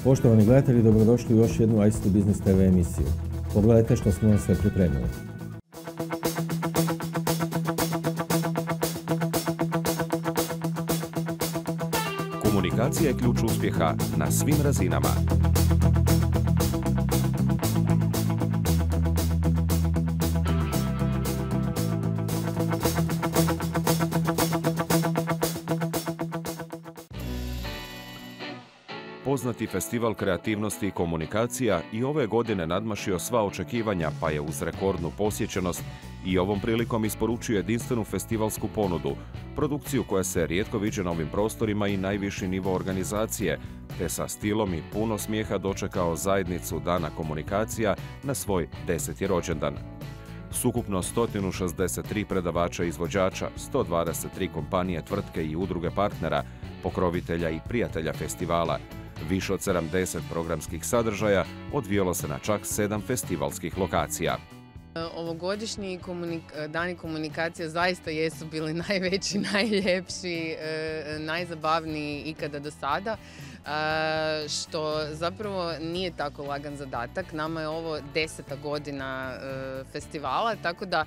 Poštovani gledatelji, dobrodošli u još jednu ICT Business TV emisiju. Pogledajte što smo vam sve pripremili. Komunikacija je ključ uspjeha na svim razinama. Poznati festival kreativnosti i komunikacija i ove godine nadmašio sva očekivanja, pa je uz rekordnu posjećenost i ovom prilikom isporučio jedinstvenu festivalsku ponudu, produkciju koja se rijetko viđa na ovim prostorima i najviši nivo organizacije, te sa stilom i puno smijeha dočekao zajednicu Dana komunikacija na svoj 10. rođendan. S ukupno 163 predavača i izvođača, 123 kompanije, tvrtke i udruge partnera, pokrovitelja i prijatelja festivala, više od 70 programskih sadržaja odvijalo se na čak 7 festivalskih lokacija. Ovogodišnji dani komunikacija zaista jesu bili najveći, najljepši, najzabavniji ikada do sada, što zapravo nije tako lagan zadatak. Nama je ovo 10. godina festivala, tako da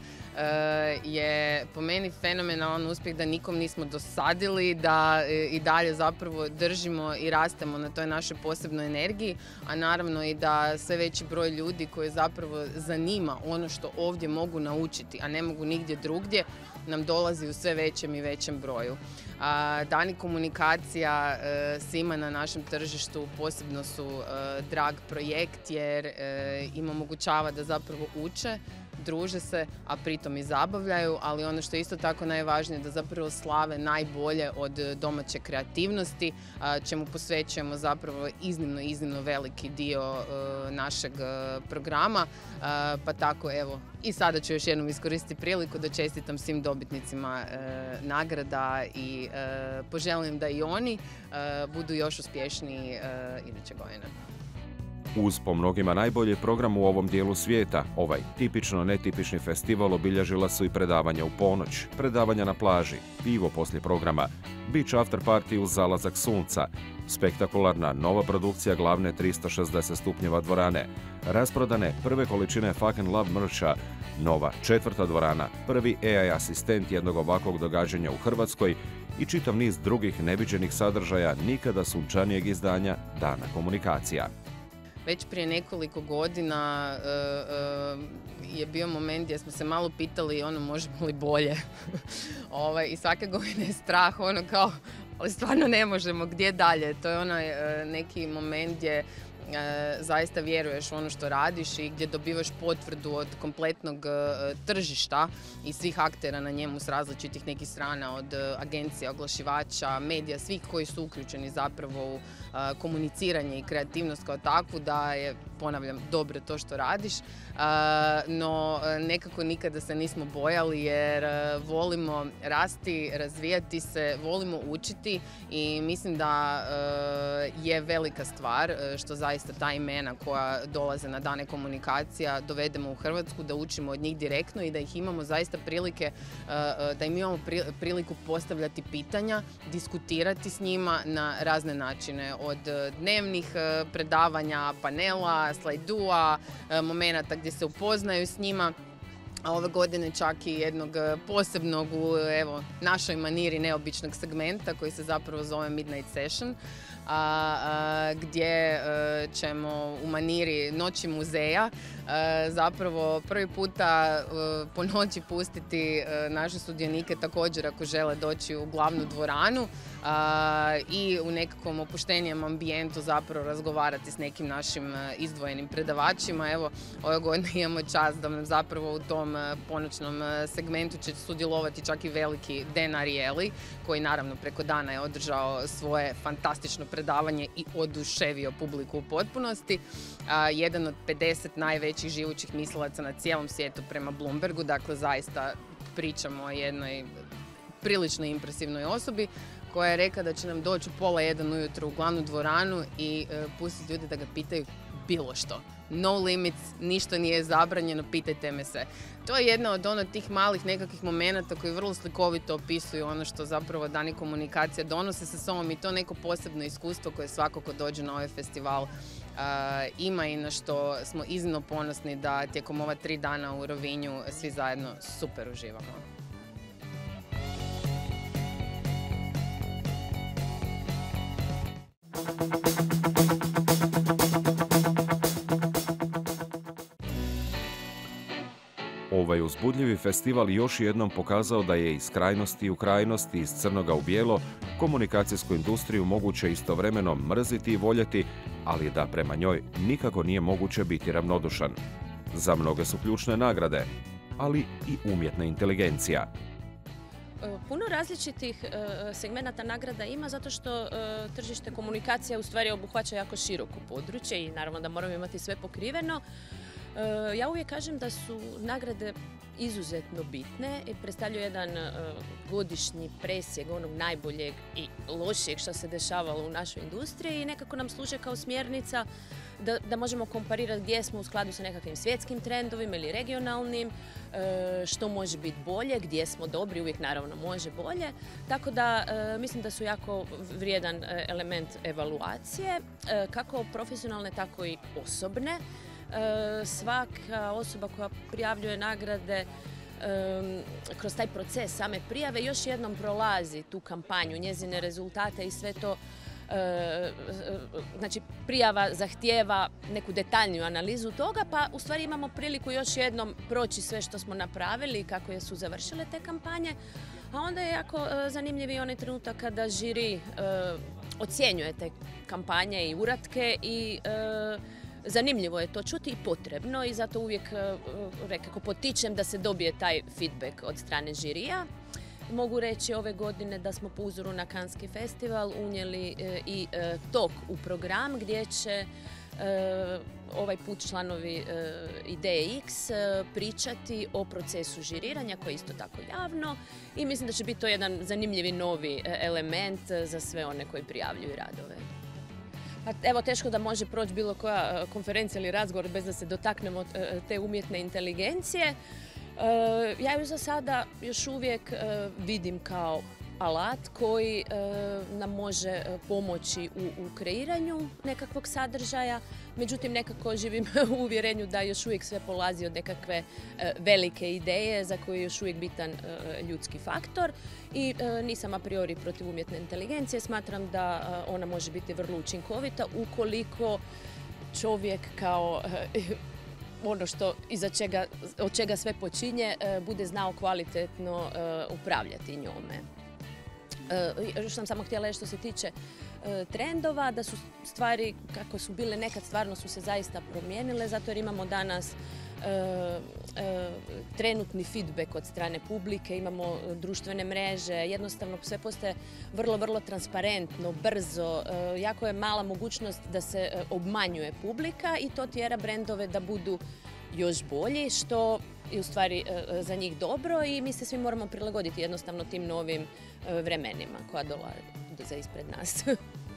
je po meni fenomenalan uspjeh da nikom nismo dosadili, da i dalje zapravo držimo i rastemo na toj našoj posebnoj energiji, a naravno i da sve veći broj ljudi koji zapravo zanima ono što ovdje mogu naučiti, a ne mogu nigdje drugdje, nam dolazi u sve većem i većem broju. Dani komunikacija svima na našem tržištu posebno su drag projekt jer im omogućava da zapravo uče, druže se, a pritom i zabavljaju, ali ono što je isto tako najvažnije da zapravo slave najbolje od domaće kreativnosti, čemu posvećujemo zapravo iznimno veliki dio našeg programa, pa tako evo i sada ću još jednom iskoristiti priliku da čestitam svim dobitnicima nagrada i poželim da i oni budu još uspješniji iduće godine. Uz po mnogima najbolji program u ovom dijelu svijeta, ovaj tipično netipični festival obilježila su i predavanja u ponoć, predavanja na plaži, pivo poslije programa, beach after party uz zalazak sunca, spektakularna nova produkcija glavne 360 stupnjeva dvorane, rasprodane prve količine Fuck and Love mercha, nova 4. dvorana, prvi AI asistent jednog ovakvog događanja u Hrvatskoj i čitav niz drugih neviđenih sadržaja nikada sunčanijeg izdanja Dana komunikacija. Već prije nekoliko godina je bio moment gdje smo se malo pitali možemo li bolje. I svake godine je strah, kao, ali stvarno ne možemo, gdje dalje? To je onaj neki moment gdje zaista vjeruješ u ono što radiš i gdje dobivaš potvrdu od kompletnog tržišta i svih aktera na njemu s različitih nekih strana, od agencija, oglašivača, medija, svih koji su uključeni zapravo u komuniciranje i kreativnost kao takvu, da je, ponavljam, dobro to što radiš, no nekako nikada se nismo bojali jer volimo rasti, razvijati se, volimo učiti i mislim da je velika stvar što zaista ta imena koja dolaze na dane komunikacija dovedemo u Hrvatsku, da učimo od njih direktno i da ih imamo zaista prilike, da im imamo priliku postavljati pitanja, diskutirati s njima na razne načine, od dnevnih predavanja, panela, slajdua, momenata gdje se upoznaju s njima, a ove godine čak i jednog posebnog u našoj maniri neobičnog segmenta koji se zapravo zove Midnight Session, gdje ćemo u maniri Noći muzeja zapravo prvi puta po noći pustiti naše sudionike također ako žele doći u glavnu dvoranu i u nekakvom opuštenijem ambijentu zapravo razgovarati s nekim našim izdvojenim predavačima. Evo, ove godine imamo čast da nam zapravo u tom ponoćnom segmentu će sudjelovati čak i veliki Dan Ariely, koji naravno preko dana je održao svoje fantastično predavanje i oduševio publiku u potpunosti. Jedan od 50 najvećih živućih mislilaca na cijelom svijetu prema Bloombergu, dakle zaista pričamo o jednoj prilično impresivnoj osobi koja je rekla da će nam doći u 12:30 ujutro u glavnu dvoranu i pustiti ljudi da ga pitaju bilo što. No limits, ništa nije zabranjeno, pitajte me sve. To je jedna od tih malih nekakvih momenata koji vrlo slikovito opisuju ono što zapravo dani komunikacija donose sa sobom i to neko posebno iskustvo koje svako ko dođe na ovaj festival ima i na što smo iznimno ponosni da tijekom ova 3 dana u Rovinju svi zajedno super uživamo. Ovaj uzbudljivi festival još jednom pokazao da je iz krajnosti u krajnosti, iz crnoga u bijelo, komunikacijsku industriju moguće istovremeno mrziti i voljeti, ali da prema njoj nikako nije moguće biti ravnodušan. Za mnoge su ključne nagrade, ali i umjetna inteligencija. Puno različitih segmenata nagrada ima zato što tržište komunikacija u stvari obuhvaća jako široko područje i naravno da moramo imati sve pokriveno. Ja uvijek kažem da su nagrade izuzetno bitne i predstavljaju jedan godišnji presjek onog najboljeg i lošijeg što se dešavalo u našoj industriji i nekako nam služe kao smjernica da možemo komparirati gdje smo u skladu sa nekakvim svjetskim trendovima ili regionalnim, što može biti bolje, gdje smo dobri, uvijek naravno može bolje. Tako da mislim da su jako vrijedan element evaluacije, kako profesionalne, tako i osobne. Svaka osoba koja prijavljuje nagrade kroz taj proces same prijave još jednom prolazi tu kampanju, njezine rezultate i sve to. Znači, prijava zahtijeva neku detaljniju analizu toga, pa u stvari imamo priliku još jednom proći sve što smo napravili i kako su završile te kampanje. A onda je jako zanimljiv i onaj trenutak kada žiri ocjenjuje te kampanje i uratke i zanimljivo je to čuti i potrebno i zato uvijek nekako potičem da se dobije taj feedback od strane žirija. Mogu reći ove godine da smo po uzoru na Canneski festival unijeli i talk u program gdje će ovaj put članovi Ideje X pričati o procesu žiriranja koji je isto tako javno i mislim da će biti to jedan zanimljivi novi element za sve one koji prijavljuju radove. Evo, teško da može proći bilo koja konferencija ili razgovor bez da se dotaknemo te umjetne inteligencije. Ja ju za sada još uvijek vidim kao alat koji nam može pomoći u kreiranju nekakvog sadržaja. Međutim, nekako živim u uvjerenju da još uvijek sve polazi od nekakve velike ideje za koje je još uvijek bitan ljudski faktor. I nisam a priori protiv umjetne inteligencije. Smatram da ona može biti vrlo učinkovita ukoliko čovjek kao ono od čega sve počinje bude znao kvalitetno upravljati njome. Još sam samo htjela reći što se tiče trendova, da su stvari kako su bile nekad stvarno su se zaista promijenile, zato jer imamo danas trenutni feedback od strane publike, imamo društvene mreže, jednostavno sve postaje vrlo, vrlo transparentno, brzo, jako je mala mogućnost da se obmanjuje publika i to tjera brendove da budu još bolji, što je u stvari za njih dobro i mi se svi moramo prilagoditi jednostavno tim novim vremenima koja dolaze ispred nas.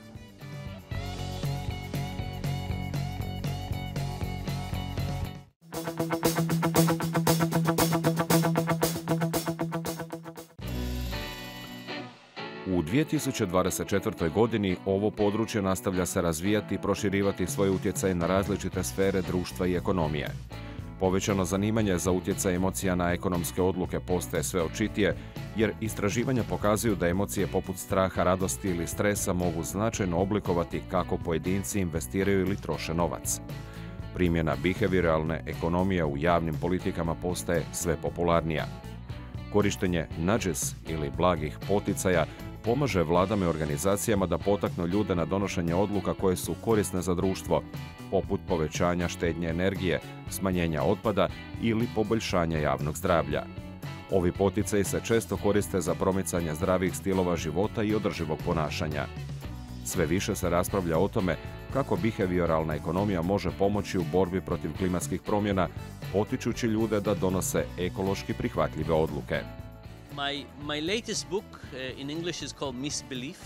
U 2024. godini ovo područje nastavlja se razvijati i proširivati svoj utjecaj na različite sfere društva i ekonomije. Povećano zanimanje za utjecaj emocija na ekonomske odluke postaje sve očitije, jer istraživanja pokazuju da emocije poput straha, radosti ili stresa mogu značajno oblikovati kako pojedinci investiraju ili troše novac. Primjena behavioralne ekonomije u javnim politikama postaje sve popularnija. Korištenje nudges ili blagih poticaja pomaže vladama i organizacijama da potaknu ljude na donošenje odluka koje su korisne za društvo, poput povećanja štednje energije, smanjenja otpada ili poboljšanja javnog zdravlja. Ovi poticaji se često koriste za promicanje zdravih stilova života i održivog ponašanja. Sve više se raspravlja o tome kako behavioralna ekonomija može pomoći u borbi protiv klimatskih promjena, potičući ljude da donose ekološki prihvatljive odluke. My latest book in English is called Misbelief,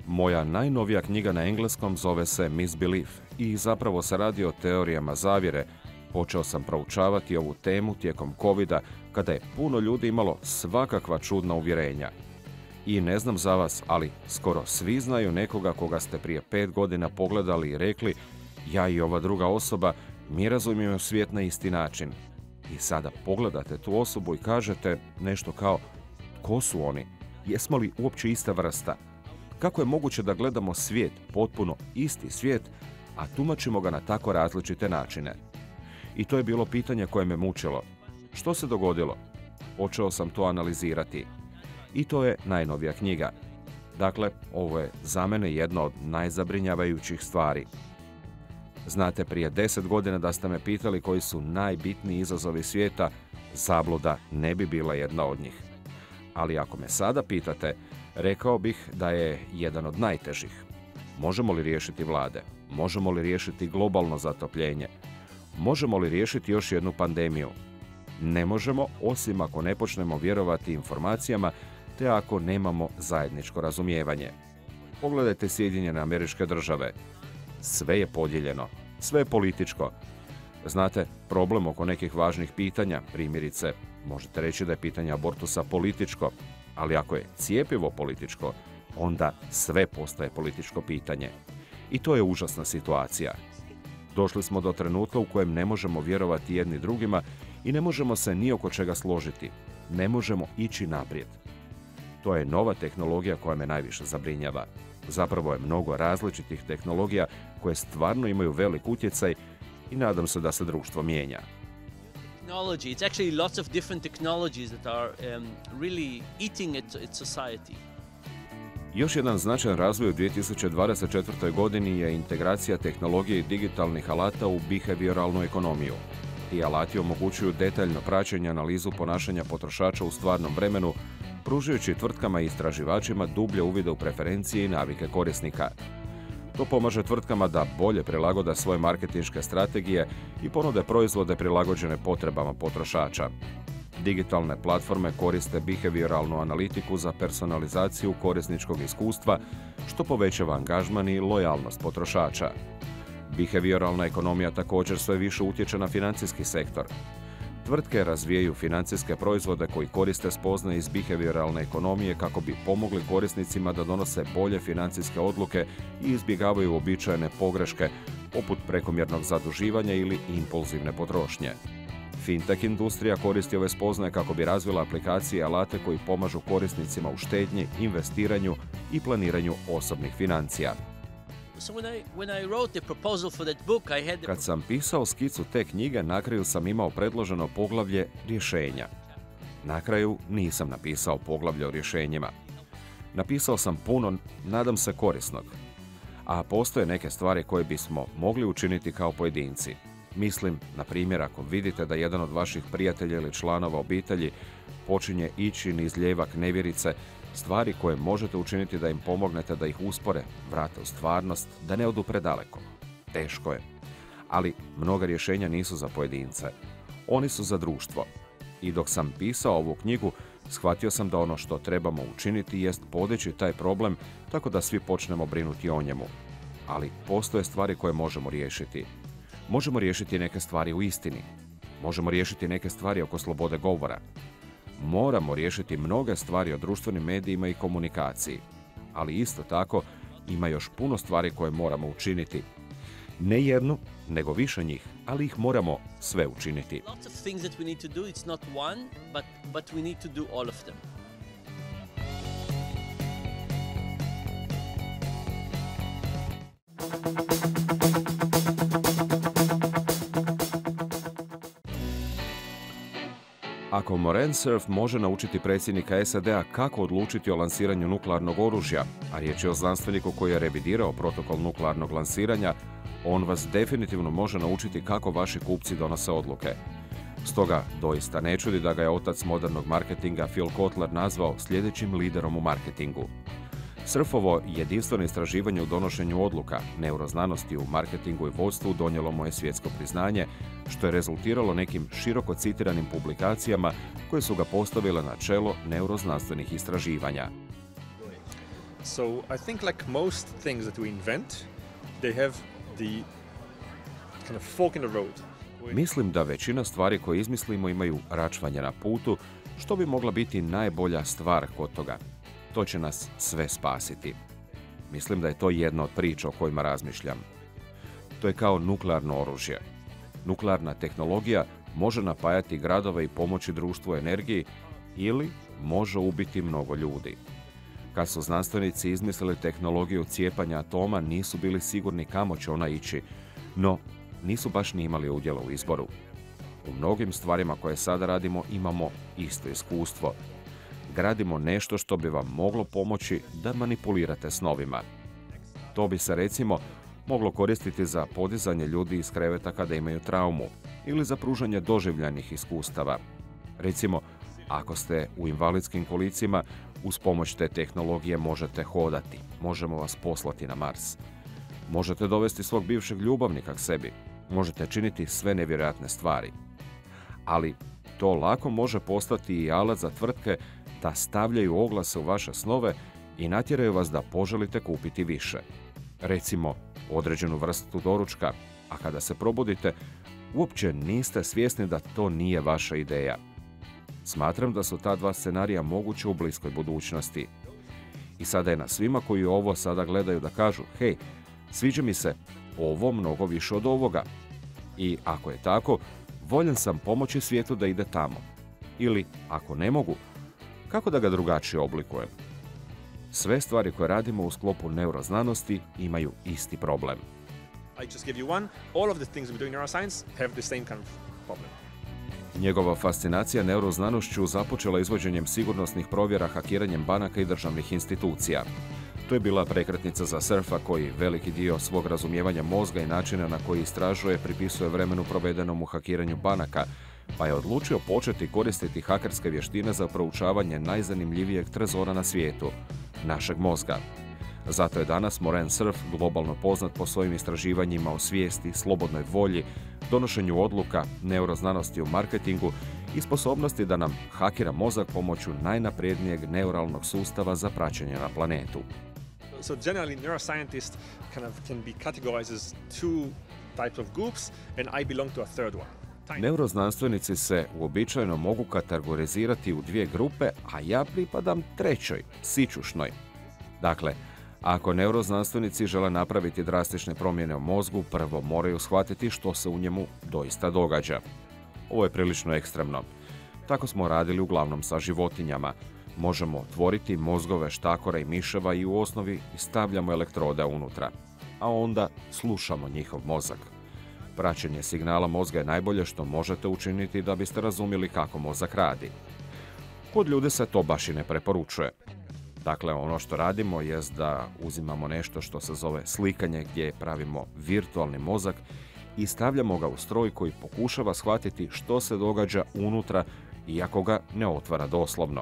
Moja najnovija knjiga na engleskom zove se Misbelief i zapravo se radi o teorijama zavjere. Počeo sam proučavati ovu temu tijekom covida, kada je puno ljudi imalo svakakva čudna uvjerenja. I ne znam za vas, ali skoro svi znaju nekoga koga ste prije 5 godina pogledali i rekli: ja i ova druga osoba, mi razumijemo svijet na isti način. I sada pogledate tu osobu i kažete nešto kao: ko su oni? Jesmo li uopće ista vrsta? Kako je moguće da gledamo svijet, potpuno isti svijet, a tumačimo ga na tako različite načine? I to je bilo pitanje koje me mučilo. Što se dogodilo? Počeo sam to analizirati. I to je najnovija knjiga. Dakle, ovo je za mene jedna od najzabrinjavajućih stvari. Znate, prije 10 godina da ste me pitali koji su najbitniji izazovi svijeta, zabluda ne bi bila jedna od njih. Ali ako me sada pitate, rekao bih da je jedan od najtežih. Možemo li riješiti vlade? Možemo li riješiti globalno zatopljenje? Možemo li riješiti još jednu pandemiju? Ne možemo, osim ako ne počnemo vjerovati informacijama, te ako nemamo zajedničko razumijevanje. Pogledajte Sjedinjene Američke Države. Sve je podijeljeno, sve je političko. Znate, problem oko nekih važnih pitanja, primjerice, možete reći da je pitanje abortusa političko, ali ako je cjepivo političko, onda sve postaje političko pitanje. I to je užasna situacija. Došli smo do trenutka u kojem ne možemo vjerovati jedni drugima i ne možemo se ni oko čega složiti. Ne možemo ići naprijed. To je nova tehnologija koja me najviše zabrinjava. Zapravo je mnogo različitih tehnologija koje stvarno imaju velik utjecaj i nadam se da se društvo mijenja. Technology, it's actually lots of different technologies that are really eating at society. Još jedan značajan razvoj u 2024. godini je integracija tehnologije i digitalnih alata u behavioralnu ekonomiju. Ti alati omogućuju detaljno praćenje i analizu ponašanja potrošača u stvarnom vremenu, pružajući tvrtkama i istraživačima dublje uvide u preferencije i navike korisnika. To pomaže tvrtkama da bolje prilagode svoje marketinške strategije i ponude proizvode prilagođene potrebama potrošača. Digitalne platforme koriste behavioralnu analitiku za personalizaciju korisničkog iskustva, što povećava angažman i lojalnost potrošača. Behavioralna ekonomija također sve više utječe na financijski sektor. Tvrtke razvijaju financijske proizvode koji koriste spoznaje iz behavioralne ekonomije kako bi pomogli korisnicima da donose bolje financijske odluke i izbjegavaju uobičajene pogreške, poput prekomjernog zaduživanja ili impulzivne potrošnje. Fintech industrija koristi ove spoznaje kako bi razvila aplikacije i alate koji pomažu korisnicima u štednji, investiranju i planiranju osobnih financija. Kad sam pisao skicu te knjige, na kraju sam imao predloženo poglavlje rješenja. Na kraju nisam napisao poglavlje o rješenjima. Napisao sam puno, nadam se, korisnog. A postoje neke stvari koje bismo mogli učiniti kao pojedinci. Mislim, na primjer, ako vidite da jedan od vaših prijatelja ili članova obitelji počinje ići niz lijevak nevjerice, stvari koje možete učiniti da im pomognete da ih uspore, vrate u stvarnost, da ne odu predaleko. Teško je. Ali mnoga rješenja nisu za pojedince. Oni su za društvo. I dok sam pisao ovu knjigu, shvatio sam da ono što trebamo učiniti jest podići taj problem tako da svi počnemo brinuti o njemu. Ali postoje stvari koje možemo riješiti. Možemo riješiti neke stvari u istini. Možemo riješiti neke stvari oko slobode govora. Moramo riješiti mnoge stvari o društvenim medijima i komunikaciji. Ali isto tako ima još puno stvari koje moramo učiniti. Ne jednu, nego više njih, ali ih moramo sve učiniti. Ako Moran Cerf može naučiti predsjednika SAD-a kako odlučiti o lansiranju nuklearnog oružja, a riječ je o znanstveniku koji je revidirao protokol nuklearnog lansiranja, on vas definitivno može naučiti kako vaši kupci donose odluke. Stoga doista ne čudi da ga je otac modernog marketinga Phil Kotler nazvao sljedećim liderom u marketingu. Cerfovo jedinstveno istraživanje u donošenju odluka, neuroznanosti u marketingu i vodstvu donijelo mu je svjetsko priznanje, što je rezultiralo nekim široko citiranim publikacijama koje su ga postavile na čelo neuroznanstvenih istraživanja. So I think like most things that we invent, they have the kind of fork in the road. Mislim da većina stvari koje izmislimo imaju račvanje na putu, što bi mogla biti najbolja stvar kod toga. To će nas sve spasiti. Mislim da je to jedna od priča o kojima razmišljam. To je kao nuklearno oružje. Nuklearna tehnologija može napajati gradove i pomoći društvu energiji ili može ubiti mnogo ljudi. Kad su znanstvenici izmislili tehnologiju cijepanja atoma, nisu bili sigurni kamo će ona ići, no nisu baš ni imali udjela u izboru. U mnogim stvarima koje sada radimo imamo isto iskustvo. Gradimo nešto što bi vam moglo pomoći da manipulirate snovima. To bi se recimo moglo koristiti za podizanje ljudi iz kreveta kada imaju traumu ili za pružanje doživljajnih iskustava. Recimo, ako ste u invalidskim kolicima, uz pomoć te tehnologije možete hodati, možemo vas poslati na Mars. Možete dovesti svog bivšeg ljubavnika k sebi, možete činiti sve nevjerojatne stvari. Ali to lako može postati i alat za tvrtke da stavljaju oglase u vaše snove i natjeraju vas da poželite kupiti više. Recimo, određenu vrstu doručka, a kada se probudite, uopće niste svjesni da to nije vaša ideja. Smatram da su ta dva scenarija moguće u bliskoj budućnosti. I sada je na svima koji ovo sada gledaju da kažu, hej, sviđa mi se ovo mnogo više od ovoga. I ako je tako, voljan sam pomoći svijetu da ide tamo. Ili, ako ne mogu, kako da ga drugačije oblikujem? Sve stvari koje radimo u sklopu neuroznanosti imaju isti problem. I just give you one. All of the things we do in neuroscience have the same kind of problem. Njegova fascinacija neuroznanošću započela izvođenjem sigurnosnih provjera hakiranjem banaka i državnih institucija. To je bila prekretnica za Cerfa koji veliki dio svog razumijevanja mozga i načina na koji istražuje pripisuje vremenu provedenom u hakiranju banaka, pa je odlučio početi koristiti hakerske vještine za proučavanje najzanimljivijeg trezora na svijetu, našeg mozga. Zato je danas Moran Cerf globalno poznat po svojim istraživanjima o svijesti, slobodnoj volji, donošenju odluka, neuroznanosti u marketingu i sposobnosti da nam hakira mozak pomoću najnaprednijeg neuralnog sustava za praćenje na planetu. So generally, neuroscientists can be categorized as two types of groups, and I belong to a third one. Neuroznanstvenici se uobičajeno mogu kategorizirati u dvije grupe, a ja pripadam trećoj, sićušnoj. Dakle, ako neuroznanstvenici žele napraviti drastične promjene u mozgu, prvo moraju shvatiti što se u njemu doista događa. Ovo je prilično ekstremno. Tako smo radili uglavnom sa životinjama. Možemo otvoriti mozgove štakora i miševa i u osnovi stavljamo elektrode unutra, a onda slušamo njihov mozak. Praćenje signala mozga je najbolje što možete učiniti da biste razumjeli kako mozak radi. Kod ljudi se to baš i ne preporučuje. Dakle, ono što radimo jest da uzimamo nešto što se zove slikanje, gdje pravimo virtualni mozak i stavljamo ga u stroj koji pokušava shvatiti što se događa unutra, iako ga ne otvara doslovno.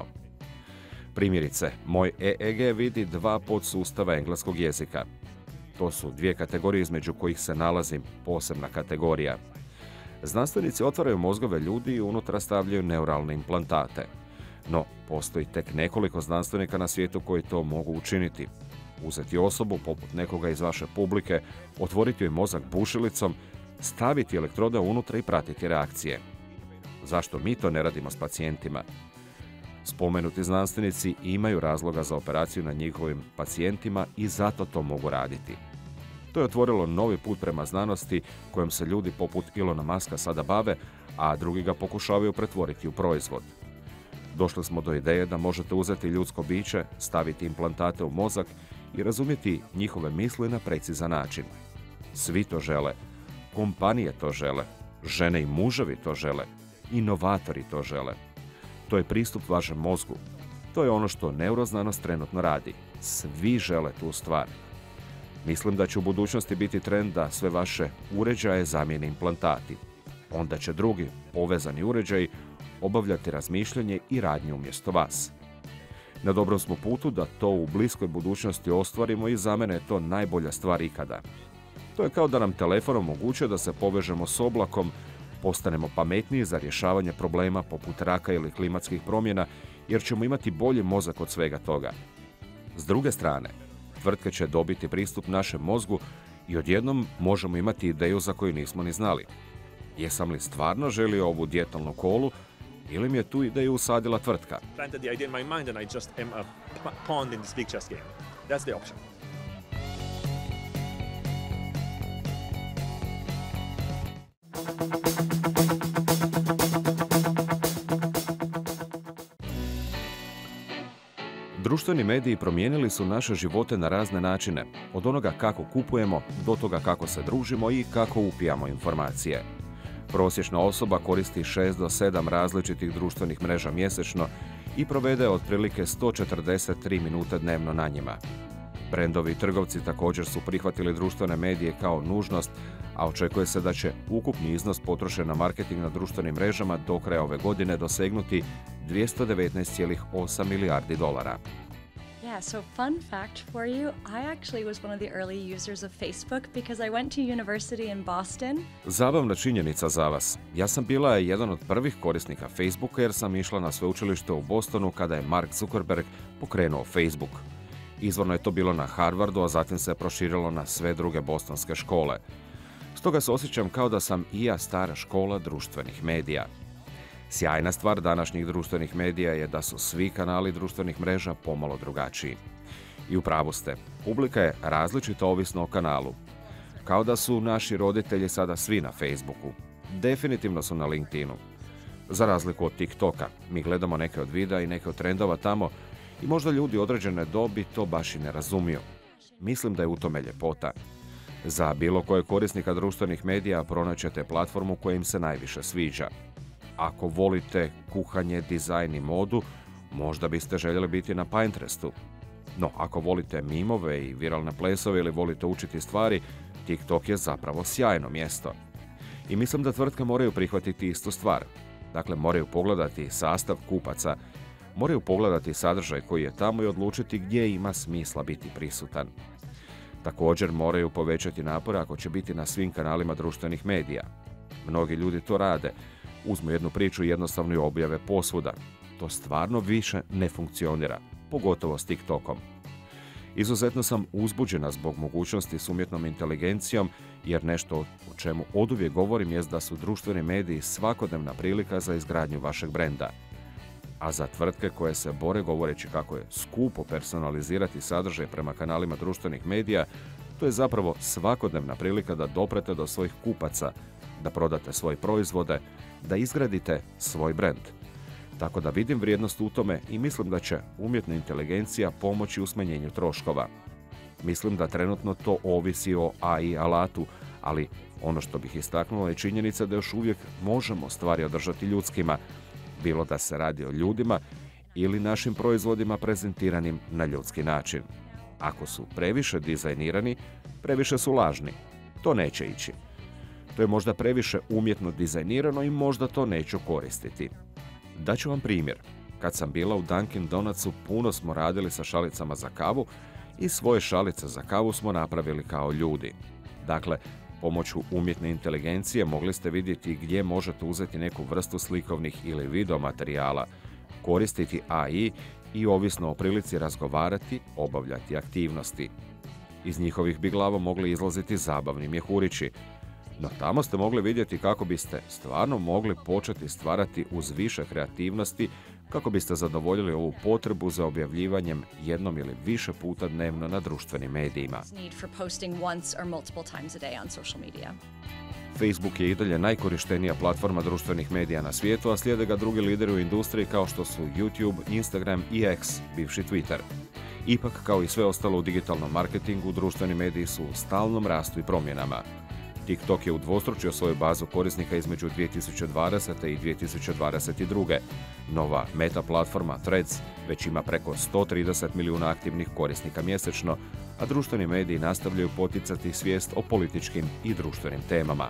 Primjerice, moj EEG vidi dva podsustava engleskog jezika. To su dvije kategorije između kojih se nalazi posebna kategorija. Znanstvenici otvaraju mozgove ljudi i unutra stavljaju neuralne implantate. No, postoji tek nekoliko znanstvenika na svijetu koji to mogu učiniti. Uzeti osobu, poput nekoga iz vaše publike, otvoriti joj mozak bušilicom, staviti elektrode unutra i pratiti reakcije. Zašto mi to ne radimo s pacijentima? Spomenuti znanstvenici imaju razloga za operaciju na njihovim pacijentima i zato to mogu raditi. To je otvorilo novi put prema znanosti kojom se ljudi poput Ilona Muska sada bave, a drugi ga pokušavaju pretvoriti u proizvod. Došli smo do ideje da možete uzeti ljudsko biće, staviti implantate u mozak i razumjeti njihove misli na precizan način. Svi to žele, kompanije to žele, žene i muževi to žele, inovatori to žele. To je pristup vašem mozgu. To je ono što neuroznanost trenutno radi. Svi žele tu stvar. Mislim da će u budućnosti biti trend da sve vaše uređaje zamijene implantati. Onda će drugi, povezani uređaji, obavljati razmišljanje i radnje umjesto vas. Na dobrom smo putu da to u bliskoj budućnosti ostvarimo i za mene je to najbolja stvar ikada. To je kao da nam telefon omogućuje da se povežemo s oblakom, postanemo pametniji za rješavanje problema poput raka ili klimatskih promjena, jer ćemo imati bolji mozak od svega toga. S druge strane, tvrtke će dobiti pristup našem mozgu i odjednom možemo imati ideju za koju nismo ni znali. Jesam li stvarno želio ovu dijetalnu kolu ili mi je tu ideju usadila tvrtka? Planted the idea in my mind and I just am a pawn in this big chess game. That's the option. Društveni mediji promijenili su naše živote na razne načine, od onoga kako kupujemo, do toga kako se družimo i kako upijamo informacije. Prosječna osoba koristi 6 do 7 različitih društvenih mreža mjesečno i provede otprilike 143 minute dnevno na njima. Brendovi i trgovci također su prihvatili društvene medije kao nužnost, a očekuje se da će ukupni iznos potrošen na marketing na društvenim mrežama do kraja ove godine dosegnuti $219,8 milijardi. Yeah, so fun fact for you, I actually was one of the early users of Facebook because I went to university in Boston. Zabavna činjenica za vas. Ja sam bila jedan od prvih korisnika Facebooka jer sam išla na sveučilište u Bostonu kada je Mark Zuckerberg pokrenuo Facebook. Izvorno je to bilo na Harvardu, a zatim se proširilo na sve druge bostonske škole. Stoga se osjećam kao da sam i ja stara škola društvenih medija. Sjajna stvar današnjih društvenih medija je da su svi kanali društvenih mreža pomalo drugačiji. I u pravu ste, publika je različita ovisno o kanalu. Kao da su naši roditelji sada svi na Facebooku. Definitivno su na LinkedInu. Za razliku od TikToka, mi gledamo neke od videa i neke od trendova tamo i možda ljudi određene dobi to baš i ne razumiju. Mislim da je u tome ljepota. Za bilo kojeg korisnika društvenih medija pronaćete platformu koja im se najviše sviđa. Ako volite kuhanje, dizajn i modu, možda biste željeli biti na Pinterestu. No, ako volite mimove i viralne plesove ili volite učiti stvari, TikTok je zapravo sjajno mjesto. I mislim da tvrtke moraju prihvatiti istu stvar. Dakle, moraju pogledati sastav kupaca, moraju pogledati sadržaj koji je tamo i odlučiti gdje ima smisla biti prisutan. Također moraju povećati napore ako će biti na svim kanalima društvenih medija. Mnogi ljudi to rade. Uzmu jednu priču i jednostavno ju objave posvuda. To stvarno više ne funkcionira, pogotovo s TikTokom. Izuzetno sam uzbuđena zbog mogućnosti s umjetnom inteligencijom, jer nešto o čemu oduvijek govorim jest da su društveni mediji svakodnevna prilika za izgradnju vašeg brenda. A za tvrtke koje se bore govoreći kako je skupo personalizirati sadržaj prema kanalima društvenih medija, to je zapravo svakodnevna prilika da doprete do svojih kupaca, da prodate svoje proizvode, da izgradite svoj brend. Tako da vidim vrijednost u tome i mislim da će umjetna inteligencija pomoći u smanjenju troškova. Mislim da trenutno to ovisi o AI alatu, ali ono što bih istaknuo je činjenica da još uvijek možemo stvari održati ljudskima, bilo da se radi o ljudima ili našim proizvodima prezentiranim na ljudski način. Ako su previše dizajnirani, previše su lažni. To neće ići. To je možda previše umjetno dizajnirano i možda to neću koristiti. Daću vam primjer. Kad sam bila u Dunkin Donutsu, puno smo radili sa šalicama za kavu i svoje šalice za kavu smo napravili kao ljudi. Dakle, pomoću umjetne inteligencije mogli ste vidjeti gdje možete uzeti neku vrstu slikovnih ili video materijala, koristiti AI i ovisno o prilici razgovarati, obavljati aktivnosti. Iz njihovih bi glava mogli izlaziti zabavni mjehurići, no tamo ste mogli vidjeti kako biste stvarno mogli početi stvarati uz više kreativnosti, kako biste zadovoljili ovu potrebu za objavljivanjem jednom ili više puta dnevno na društvenim medijima. Facebook je i dalje najkorištenija platforma društvenih medija na svijetu, a slijede ga drugi lideri u industriji kao što su YouTube, Instagram i X, bivši Twitter. Ipak, kao i sve ostalo u digitalnom marketingu, društveni mediji su u stalnom rastu i promjenama. TikTok je udvostručio svoju bazu korisnika između 2020. i 2022. Nova meta platforma Threads već ima preko 130 milijuna aktivnih korisnika mjesečno, a društveni mediji nastavljaju poticati svijest o političkim i društvenim temama.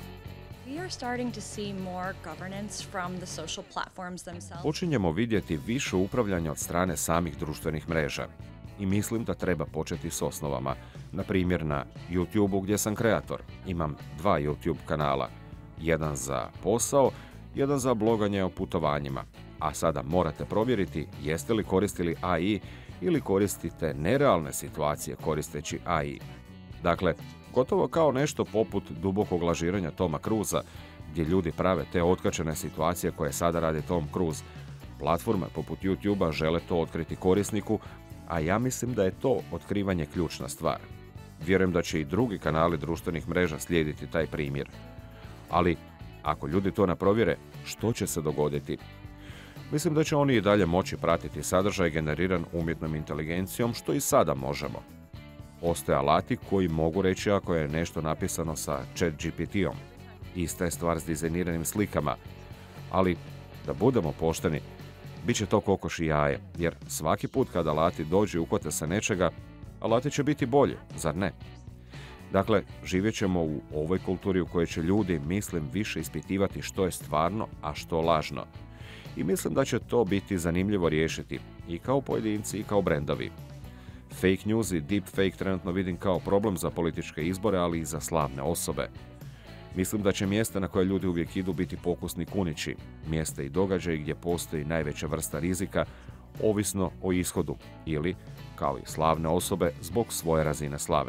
Počinjemo vidjeti više upravljanja od strane samih društvenih mreža. I mislim da treba početi s osnovama. Na primjer, na YouTube-u gdje sam kreator. Imam 2 YouTube kanala. Jedan za posao, jedan za bloganje o putovanjima. A sada morate provjeriti jeste li koristili AI ili koristite nerealne situacije koristeći AI. Dakle, gotovo kao nešto poput dubokog lažiranja Toma Cruisa, gdje ljudi prave te otkačene situacije koje sada radi Tom Cruise. Platforme poput YouTube-a žele to otkriti korisniku, a ja mislim da je to otkrivanje ključna stvar. Vjerujem da će i drugi kanali društvenih mreža slijediti taj primjer. Ali, ako ljudi to ne provjere, što će se dogoditi? Mislim da će oni i dalje moći pratiti sadržaj generiran umjetnom inteligencijom, što i sada možemo. Postoje alati koji mogu reći ako je nešto napisano sa ChatGPT-om. Ista je stvar s dizajniranim slikama. Ali, da budemo pošteni, bit će to kokoš i jaje, jer svaki put kada alati dođu i uhvate se nečega, alati će biti bolji, zar ne? Dakle, živjet ćemo u ovoj kulturi u kojoj će ljudi, mislim, više ispitivati što je stvarno, a što lažno. I mislim da će to biti zanimljivo riješiti, i kao pojedinci i kao brendovi. Fake news i deepfake trenutno vidim kao problem za političke izbore, ali i za slavne osobe. Mislim da će mjesta na koje ljudi uvijek idu biti pokusni kunići, mjesta i događaji gdje postoji najveća vrsta rizika, ovisno o ishodu, ili, kao i slavne osobe, zbog svoje razine slave.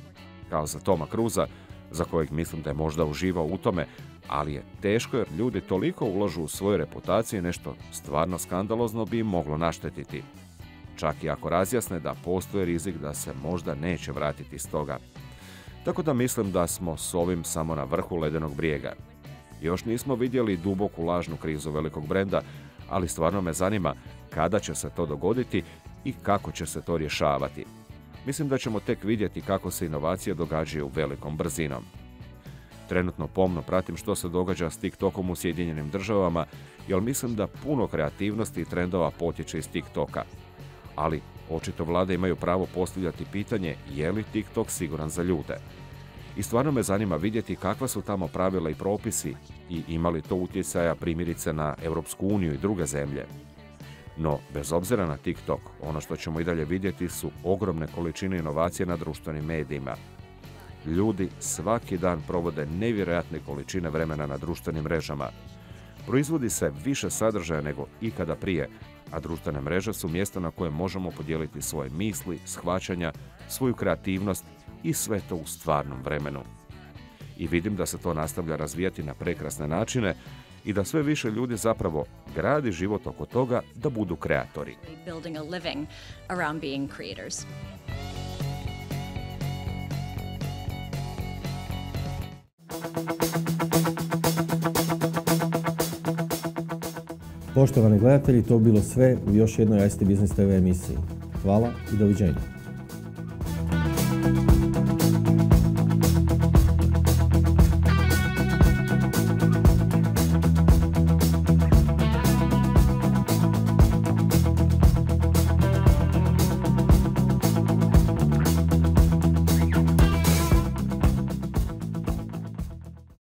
Kao za Toma Cruisa, za kojeg mislim da je možda uživao u tome, ali je teško jer ljudi toliko ulažu u svoje reputacije, nešto stvarno skandalozno bi im moglo naštetiti. Čak i ako razjasne da postoji rizik da se možda neće vratiti iz toga. Tako da mislim da smo s ovim samo na vrhu ledenog brijega. Još nismo vidjeli duboku lažnu krizu velikog brenda, ali stvarno me zanima kada će se to dogoditi i kako će se to rješavati. Mislim da ćemo tek vidjeti kako se inovacije događaju velikom brzinom. Trenutno pomno pratim što se događa s TikTokom u Sjedinjenim Državama, jer mislim da puno kreativnosti i trendova potječe iz TikToka. Ali očito vlade imaju pravo postavljati pitanje je li TikTok siguran za ljude. I stvarno me zanima vidjeti kakva su tamo pravila i propisi i ima li to utjecaja primjerice na Europsku uniju i druge zemlje. No, bez obzira na TikTok, ono što ćemo i dalje vidjeti su ogromne količine inovacije na društvenim medijima. Ljudi svaki dan provode nevjerojatne količine vremena na društvenim mrežama. Proizvodi se više sadržaja nego ikada prije, a društvene mreže su mjesta na koje možemo podijeliti svoje misli, shvaćanja, svoju kreativnost i sve to u stvarnom vremenu. I vidim da se to nastavlja razvijati na prekrasne načine i da sve više ljudi zapravo gradi život oko toga da budu kreatori. Building a living around being creators. Poštovani gledatelji, to bilo sve u još jednoj ICT Business TV emisiji. Hvala i doviđenja.